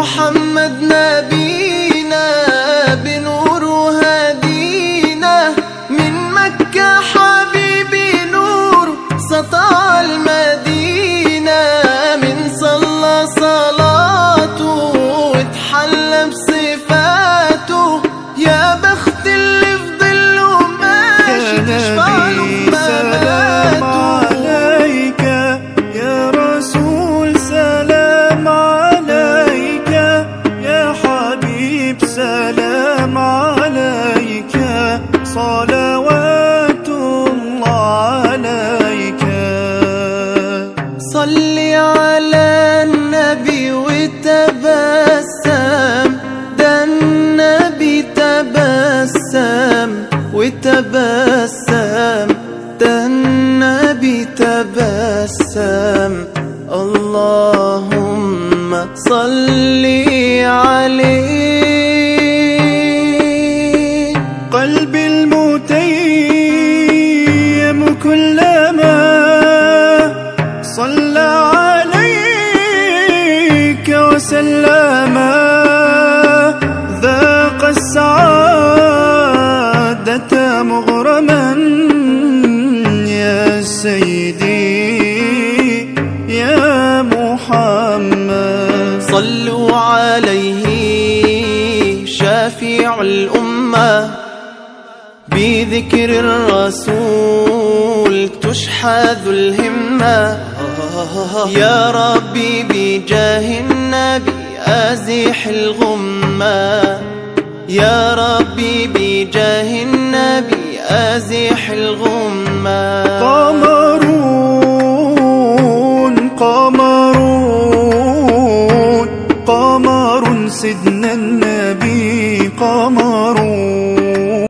محمد نبينا بنور هدينا، من مكة حبيبي نور سطع المدينة، من صلى صلاته واتحلى بصفاته، يا بخت اللي في ظله ماشي تشفع له في مماته. عليك يا رسول سلام عليك، يا حبيب سلام عليك، صلوات الله عليك. صلي على النبي وتبسم، ده النبي تبسم وتبسم، ده النبي تبسم. اللهم صلي عليه. قلبي المتيم كلما صلى عليك وسلم، ذاق السعادة مغرما يا سيدي يا محمد. صلوا عليه شافع الأمة، بذكر الرسول تشحذ الهمة. يا ربي بجاه النبي أزح الغمة، يا ربي بجاه النبي أزح الغمة. قمرون قمرون قمر سيدنا النبي قمرون.